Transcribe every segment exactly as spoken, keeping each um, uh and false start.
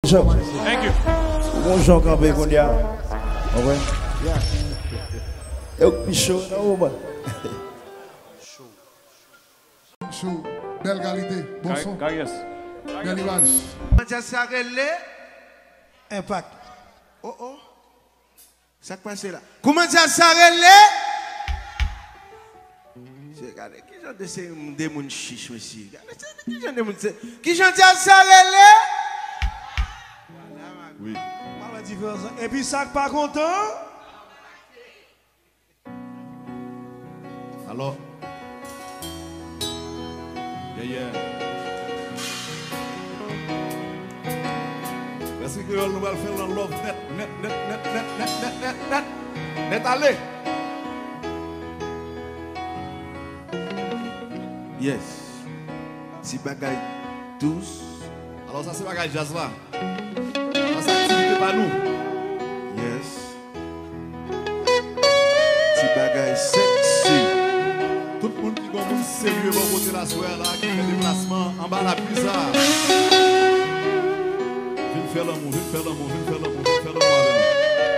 Thank you. Bonjour, Campé, qu'on y a. Ouais. Et au pichot, non, bah. Chou, belle qualité, bon son. Belle image. Comment ça relève? Impact. Oh oh. Ça qui passe là. Comment ça relève? Regardez, qui j'en sais des moun chiche aussi. Qui j'en des moun qui j'en ça relève? Oui. Et puis ça pas content? Alors. Yeah, yeah. Merci que nous allons faire le love net, net, net, net, net, net, net, net, net, net, allez. Yes. Si bagaille douce. Alors ça c'est bagaille jazz là. Ça c'est activité pas nous. Yes. Si bagaille sexy. Tout le monde qui est sérieux va voter la soirée là, qui fait déplacement en bas la bizarre. Viens faire l'amour, viens faire l'amour, viens faire l'amour, viens faire l'amour avec nous.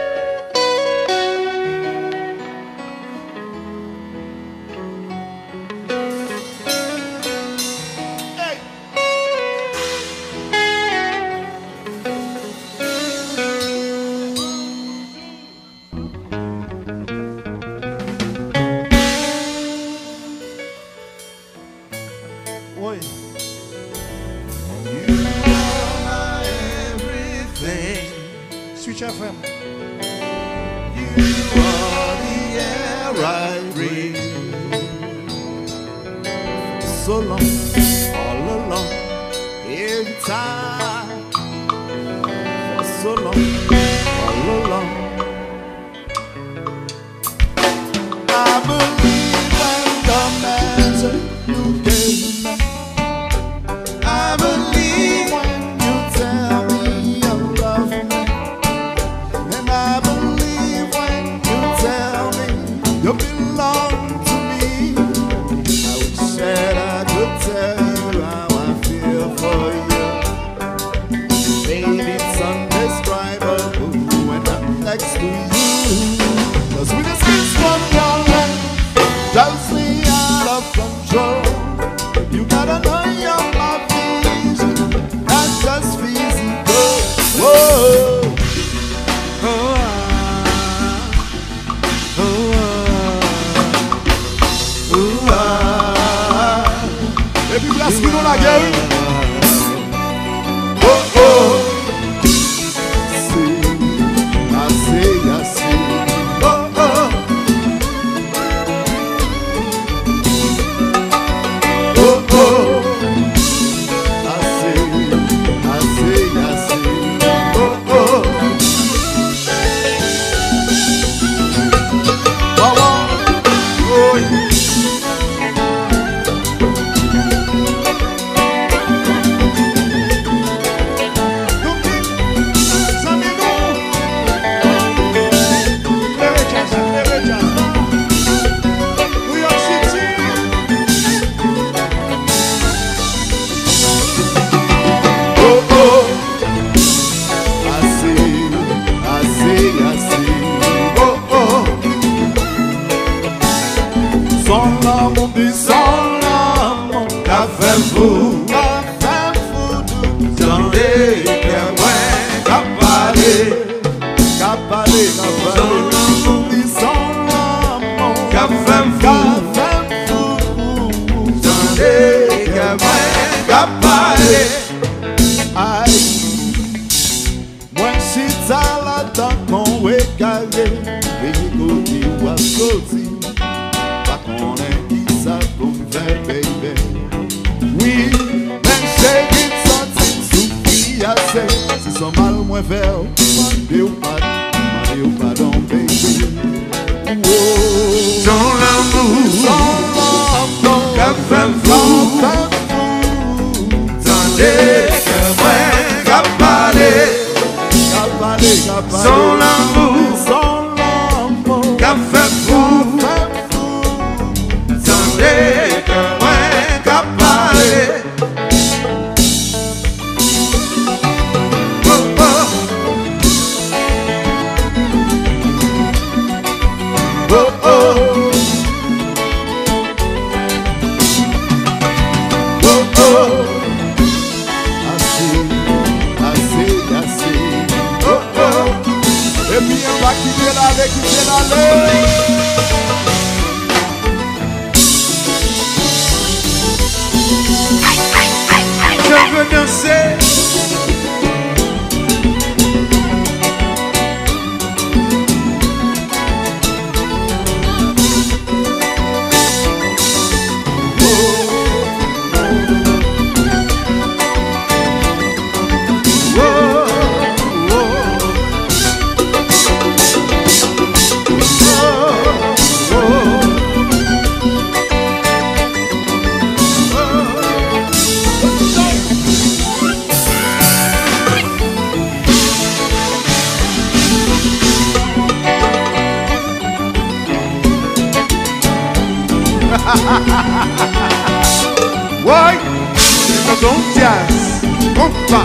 Switch F M. You are the air I breathe. So long, all along, every time. For so long, all along. I believe in the answer you gave me. I believe when you tell me you love me. And I believe when you tell me you belong to me. I wish that I could tell you how I feel for you. Baby, it's undescribable when I'm next to you. The sweetest kiss from your lips drives me out of control. You gotta know you're my vision, not just physical. Whoa. Oh, ah, oh, ah, oh, ah. Et puis place qui nous la gueule. Oh, oh. See, I see, I see. Oh, oh. Oh, oh. I see, I see, I see. Oh, oh. Oh, oh. Oh, yeah. Oh, Je veux danser. Ouais, c'est un jazz. On va.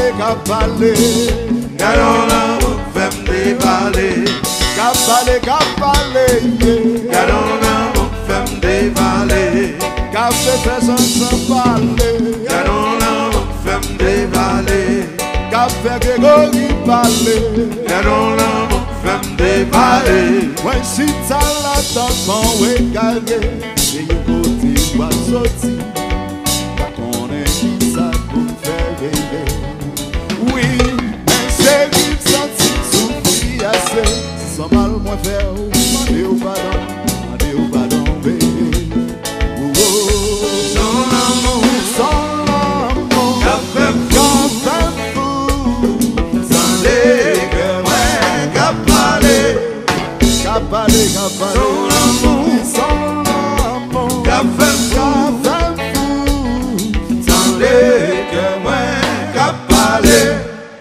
qu'a parlé. Gardons l'amour, femme dévaler. Qu'a parlé, qu'a parlé, yeah. Gardons l'amour, femme dévaler. Qu'a fait faire sans sans parler. Gardons l'amour, femme dévaler. Qu'a fait Grégory parler. Gardons l'amour, femme dévaler. Ouais, si t'as la tente, on regarde. Et you côté, ou à sortir. On est qui ça pour faire bébé. Oui, mais c'est qui sentit souffrir assez. Si son mal moins faire, demandez au pardon, demandez au pardon, bébé. Oh, oh, Son amour, son amour, qu'a fait qu'a fait fou. sans les que moi, qu'a parlé. Qu'a parlé, qu'a parlé. Son amour, Son amour, qu'a fait fou. qu'a fait fou. Sans les que moi, qu'a parlé.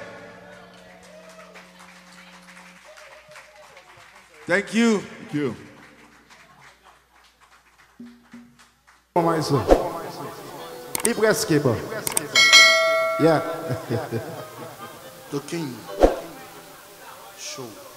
Thank you. Thank you. Comment est-ce? Il presque bon. Yeah. The King Show.